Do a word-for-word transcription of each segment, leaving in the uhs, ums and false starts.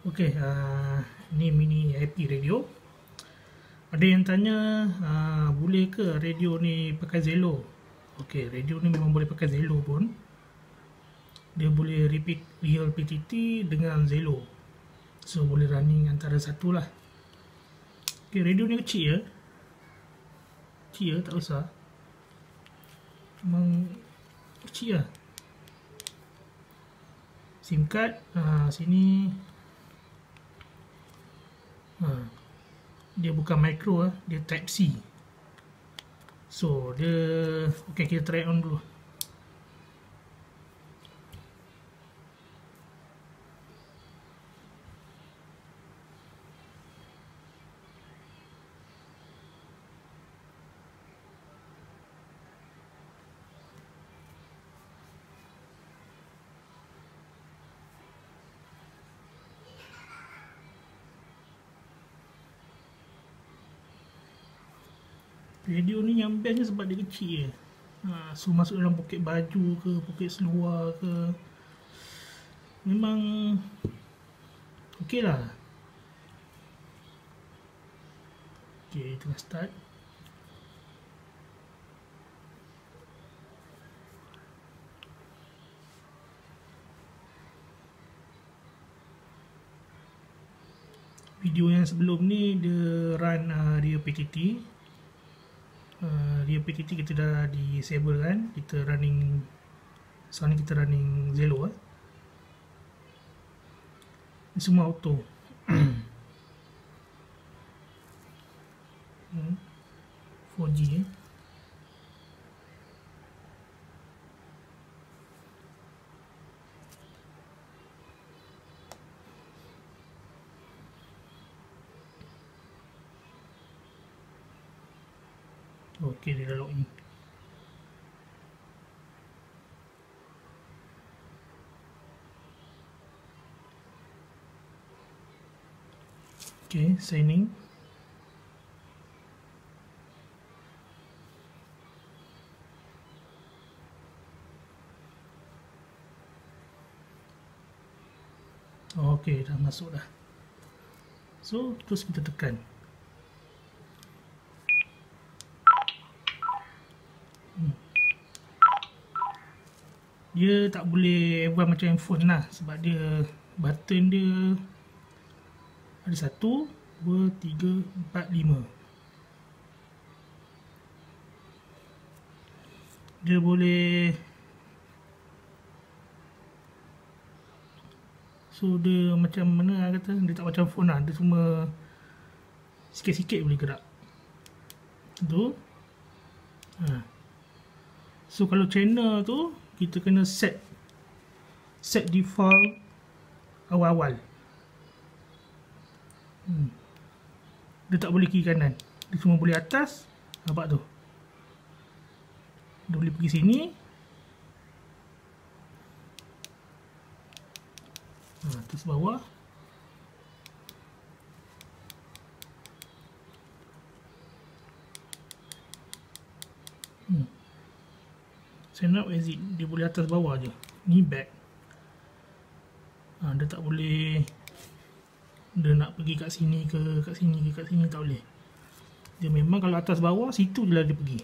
Okey, uh, ni mini I P radio. Ada yang tanya, uh, boleh ke radio ni pakai Zello? Okey, radio ni memang boleh pakai Zello pun. Dia boleh repeat real P T T dengan Zello. So, boleh running antara satu lah. Okey, radio ni kecil ya. Kecil ya, tak besar. Memang kecil lah. SIM card, uh, sini. Ha, dia bukan micro lah, dia type C. So dia, ok, kita try on dulu. Radio ni yang bestnya sebab dia kecil je. Ha, so masuk dalam poket baju ke, poket seluar ke, memang ok lah. Ok, tengah start. Video yang sebelum ni dia run uh, dia P T T. Uh, dia P T T kita dah disable kan, kita running, sekarang ni kita running Zello eh. Ini semua auto. hmm. four G eh. Okey, dia dah login. Okey, signing. Okey, dah masuk dah. So, terus kita tekan. Dia tak boleh buat macam handphone lah, sebab dia button dia ada satu, dua, tiga, empat, lima. Dia boleh, so dia macam mana lah kata, dia tak macam phone lah, dia cuma sikit-sikit boleh gerak. Tu ha. So kalau channel tu kita kena set set default awal-awal. Hmm. Dia tak boleh kiri kanan, dia cuma boleh atas. Nampak tu, dia boleh pergi sini. Ha, terus bawah. Hmm. Send out exit, dia boleh atas bawah je. Ni back. Ha, dia tak boleh, dia nak pergi kat sini ke, kat sini ke, kat sini tak boleh. Dia memang kalau atas bawah, situ je lah dia pergi.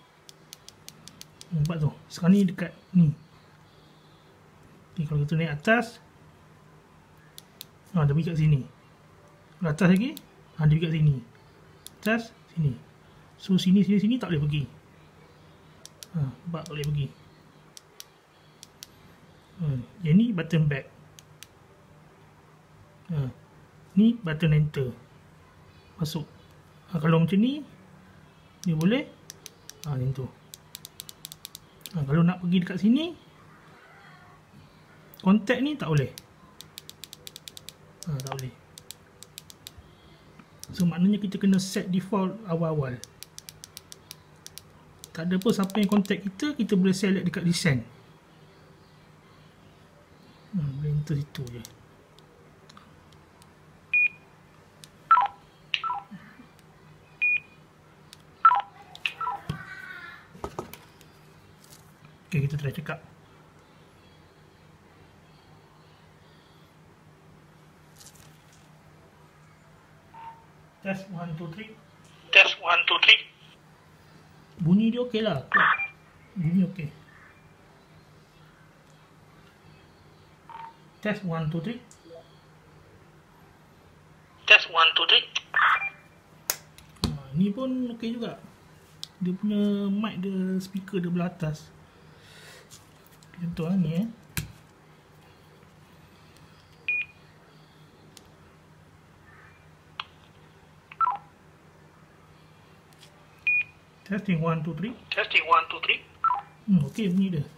Nampak tu, sekarang ni dekat ni. Okay, kalau kita naik atas, ha, dia pergi kat sini. Kalau atas lagi, ha, dia pergi kat sini. Atas, sini. So sini, sini, sini tak boleh pergi. Ha, nampak tak boleh pergi. Ha, yang ni button back. Ha, ni button enter. Masuk. Ha, kalau macam ni, dia boleh. Ha, macam tu. Ha, kalau nak pergi dekat sini, contact ni tak boleh. Ha, tak boleh. So maknanya kita kena set default awal-awal. Tak ada pun siapa yang contact kita, kita boleh select dekat descent. Hmm, boleh enter situ je. Ok, kita try cakap. Test one two three. Test one two three. Bunyi dia okey lah. Bunyi okey. Test one two three. Test one two three. Ha, ni pun okey juga. Dia punya mic dia, speaker dia belah atas. Contoh lah ni eh. Testing one two three. Testing one two three. Hmm, okey bunyi dia.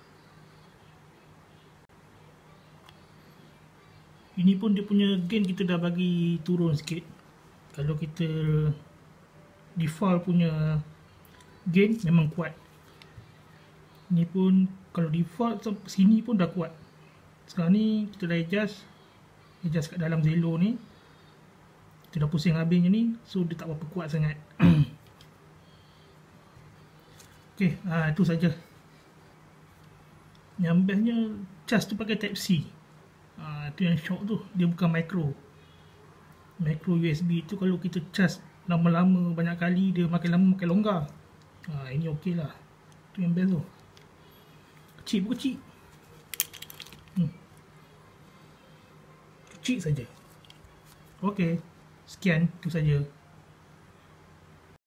Ini pun dia punya gain kita dah bagi turun sikit. Kalau kita default punya gain memang kuat. Ni pun kalau default sini pun dah kuat. Sekarang ni kita dah adjust adjust kat dalam Zello ni. Kita dah pusing habis ni, so dia tak berapa kuat sangat. Okey, ha, itu saja. Yang bestnya cas tu pakai Type C. Ha, itu yang shock tu, dia bukan micro. Micro U S B tu kalau kita cas lama-lama banyak kali, dia makin lama makin longgar. Ha, ini okey lah. Itu yang best tu. Kecil pun kecil. Hmm. Kecil saja. Okey, sekian itu saja.